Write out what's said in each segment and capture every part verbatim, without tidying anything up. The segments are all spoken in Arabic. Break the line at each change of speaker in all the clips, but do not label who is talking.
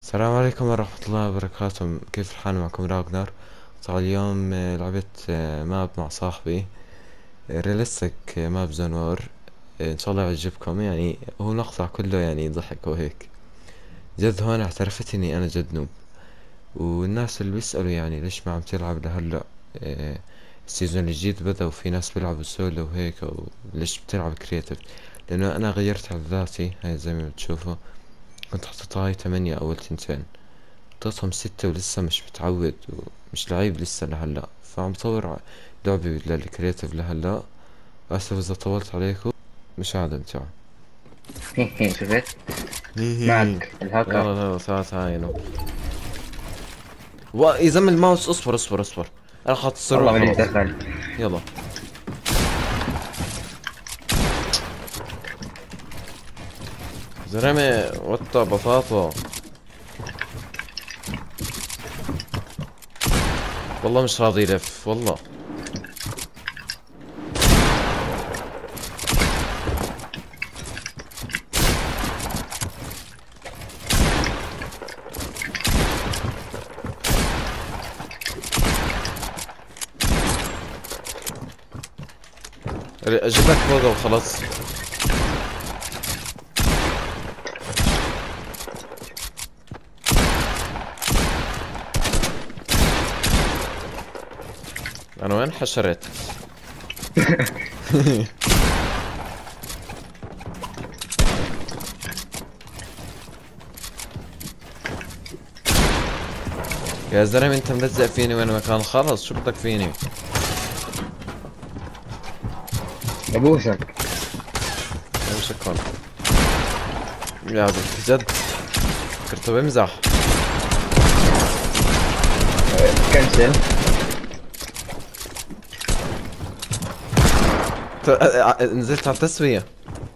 السلام عليكم ورحمة الله وبركاته. كيف الحال؟ معكم راغنر. طبعا اليوم آه، لعبت آه، ماب مع صاحبي، ريالستيك ماب زنور. آه، ان شاء الله يعجبكم. يعني هو المقطع كله يعني ضحك وهيك. جد هون اعترفت اني انا جد نوب، والناس اللي بيسألوا يعني ليش ما عم تلعب لهلا. آه، السيزون الجديد بدأ وفي ناس بيلعبوا سولو وهيك، او ليش بتلعب كرياتيف؟ لانه انا غيرت عداتي هاي زي ما بتشوفوا. كنت حطيتها هاي تمانية اول تنتين، حطيتهم ستة ولسه مش متعود ومش لعيب لسه لهلا، فعم بطور لعبي للكرياتيف لهلا. اسف اذا طولت عليكم، مش عادة امتع.
شفت
هي هي.
معك الهاكر.
يلا يلا تعال تعاينوا. يا زلمة الماوس، اصبر اصبر اصبر، انا حاط السرعة
والله ماليش
خلاص.
دخل.
يلا. زلمة وطة بطاطا، والله مش راضي يلف والله. اجيب لك فوق وخلاص. انا وين حشرت؟ يا زلمة انت ملزق فيني وين مكان، خلص شو بدك فيني؟
ابوسك.
انا شكرا يا بنت جد، كنت بمزح.
كنسل.
ت- ا- ا- نزلت على التسوية.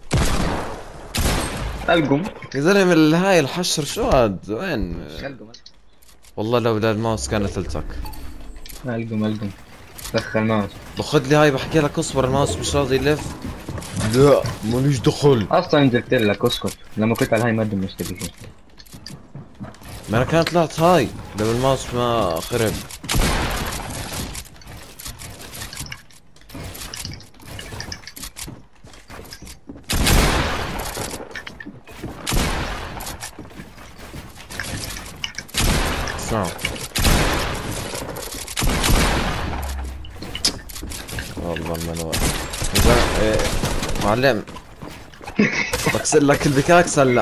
القم.
يا زلمة ال- هاي الحشر شو هاد وين؟
القم
والله لولا الماوس كانت قلتك.
القم القم. دخل ماوس.
باخد لي هاي، بحكي لك اصبر الماوس مش راضي يلف. لا ماليش دخل.
اصلا نزلت لك اسكت لما كنت على هاي مادة مش تبي شيء.
ما انا كانت طلعت هاي لو الماوس ما خرب. اسمعوا، والله المنوال. يا زلمة إيه، معلم، بكسر لك البكاكس هلا.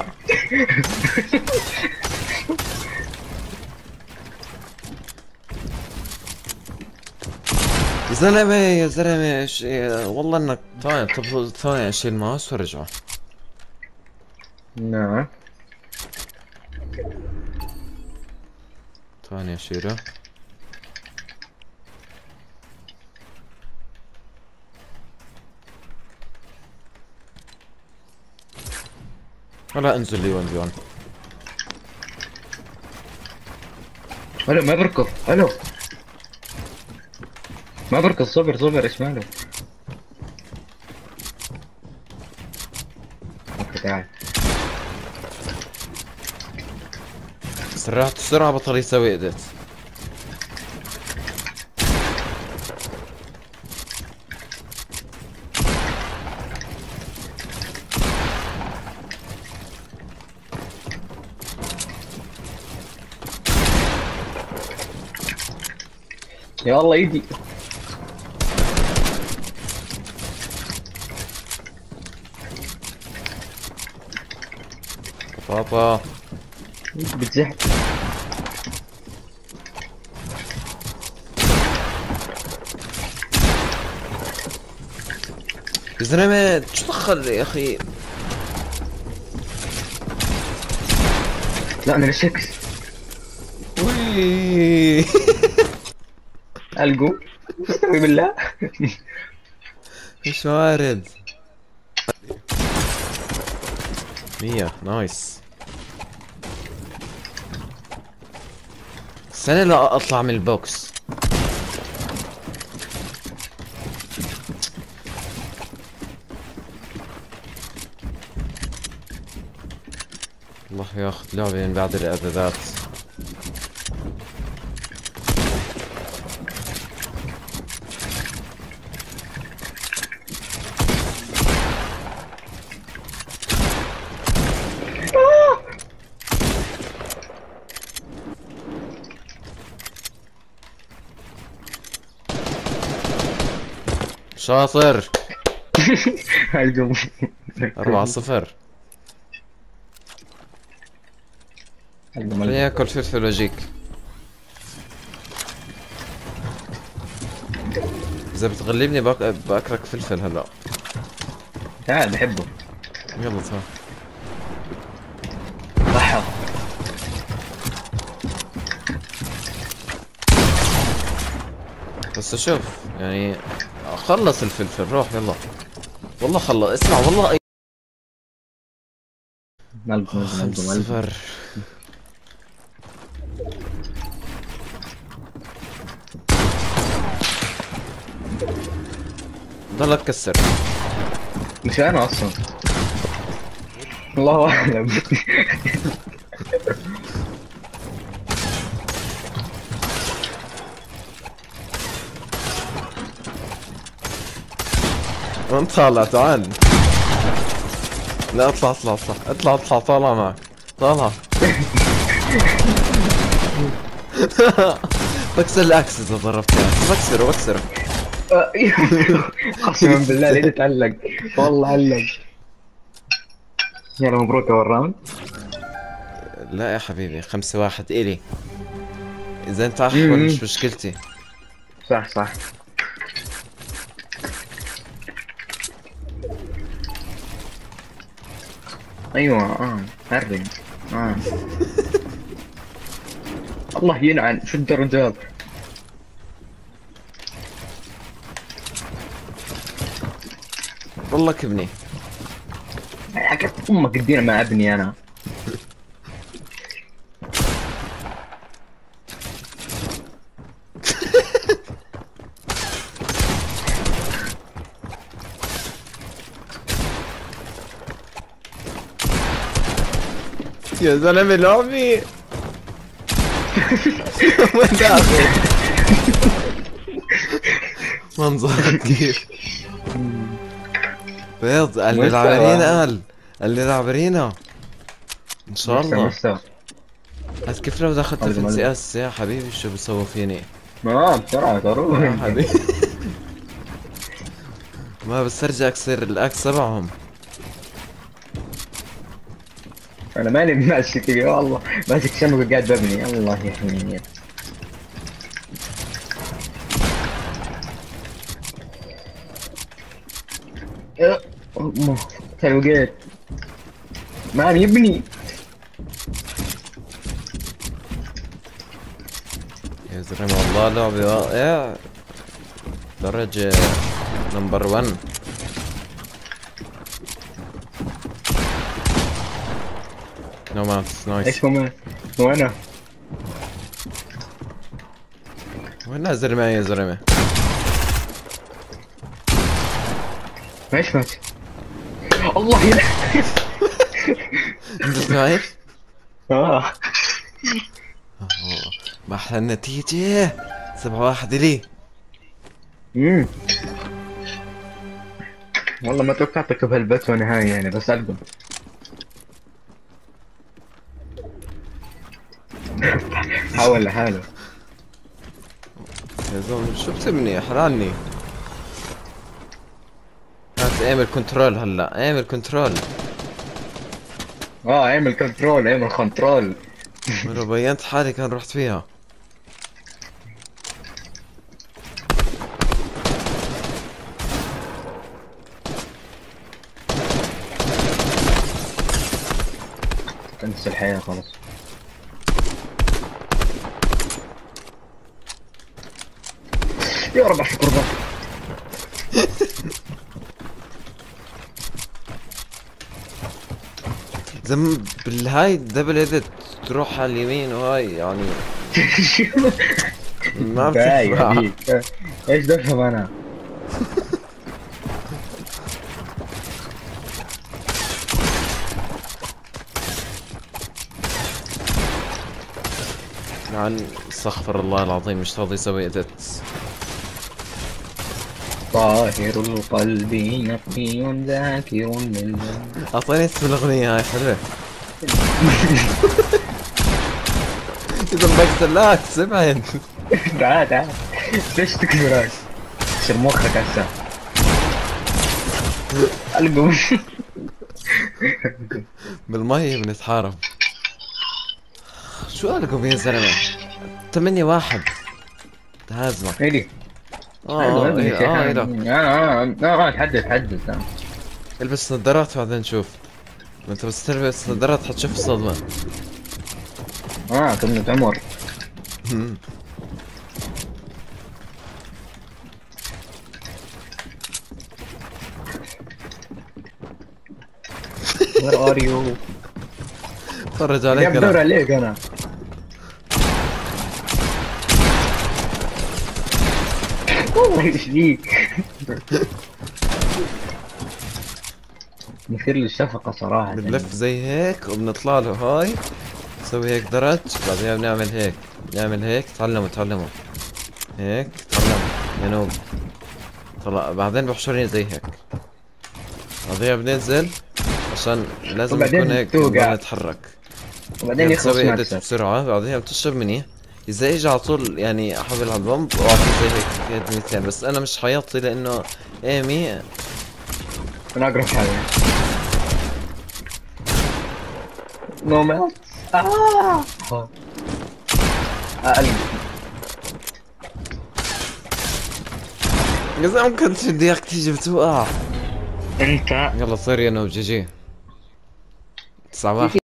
يا زلمة يا زلمة إيش- إيه، والله انك ثانية. طب ثانية اشيل الماوس وارجع.
نعم.
ثانية اشيله. ولا انزل لي وين بيون.
الو ما بركض. الو ما بركض. صبر صبر ايش ماله. اوكي تعال.
سرعت السرعة بطل يسوي اديت.
يا الله ايدي.
بابا
بتزحف.
يا زلمة شو دخل يا اخي؟
لا انا لشكس.
وي.
القم. استوي بالله.
مش وارد. مية نايس. استنى لا اطلع من البوكس. والله يروح ياخذ لعبة من بعد الاعدادات. شاطر.
هاي
أربعة صفر. خليني آكل فلفل وأجيك. إذا بتغلبني بأك... بأكلك فلفل هلا.
تعال بحبه.
يلا تعال.
صحة.
بس شوف يعني خلص الفلفل روح يلا. والله خلص اسمع والله أي
ملكم
خمس
ملكم
صفر. ضلك كسر.
مش انا اصلا. الله اعلم.
وين طالع تعال. لا اطلع اطلع اطلع اطلع اطلع طالع معك طالع. بكسر الاكس اذا ضربت اكس بكسره بكسره.
قسما بالله ليه تعلق. والله علق. يلا مبروك اول راوند.
لا يا حبيبي خمسة واحد الي. اذا انت احول
مم.
مش مشكلتي.
صح صح. ايوه اه هرب. اه الله يلعن شو الدرجات.
والله كبني.
حكت امك ادينا مع ابني انا.
يا زلمه لعبي. وين داخل؟ منظر كيف بيض اللي لعبرينا قال اللي لعبرينا ان شاء الله. هات كيف لو دخلت في السي اس يا حبيبي شو بيسووا فيني؟
ما بسرعة ضروري
يا حبيبي. ما بسترجع اكسر الاكس تبعهم.
انا مالي ماسك يا والله ماسك شمك قاعد ببني. الله يحميني. يا الله تلوقيت مان يبني.
يا زلمه والله لعبه رائعه درجه نمبر ون. نو ماتس نايس.
ايش هو وانا
وين نازل معي يا زلمه؟
ايش مات. الله يلعن.
انت شايف؟
اه
ما احلى النتيجه. سبعة واحد لي.
امم والله ما توقعتك بهالبت ونهاية يعني بس ألقم. حاول لحاله.
يا زلمه شو بتبني احرقني. هات اعمل كنترول هلا اعمل كنترول.
اه اعمل كنترول اعمل كنترول.
لو بينت حالي كان رحت فيها.
انسى الحياة خلاص. يا رب على القربان.
زم بالهاي دبل ادت تروح على اليمين وهاي يعني ما
باي
بتنفع.
هذيك. ايش بفهم انا.
عن استغفر الله العظيم، مش راضي يسوي ادت.
طاهر القلب نقي ذاكر للذنب.
اعطيني اسم الاغنية هاي حلوة. اذا بقتلك سبعين.
تعال تعال، ليش تكسر هاي؟ كسر مخك هسه. القم.
بالمية بنتحارب. شو قالكم يا زلمة؟ ثمانية واحد تهازمك.
هيدي.
اه
حلو
اه
ابني
إيه،
شيخ.
اه
اه
إيه، لا.
اه اه تحدث تحدث.
البس نظارات وبعدين نشوف. ما انت بس تلبس نظارات حتشوف الصدمة.
اه كنا عمر. Where are you؟
فرج عليك
جاب دور
انا.
عليك انا. والله ايش فيك؟ مثير للشفقة صراحة.
بنلف زي هيك وبنطلع له هاي. نسوي هيك درج، بعدين بنعمل هيك. نعمل هيك، تعلموا تعلموا. هيك تعلموا يا نوب. طلع بعدين بحشرني زي هيك. بعدين بننزل عشان لازم نكون
وبعدين
هيك نضل
توقع،
نتحرك.
وبعدين
يعني
يخلص
بتسوي اديت
نفسك.
بسرعة، بعدين بتشرب مني. اذا اجى على طول يعني احول على البومب واعطي زي هيك يد ميتين، بس انا مش حيطي لانه ايمي.
انا اقرب حاجة. نومات. اه اه قلبي.
يا زلمة كنت بدي اياك تيجي بتوقع.
انت
يلا صير يا نوب، جي جي. تسعة واحد.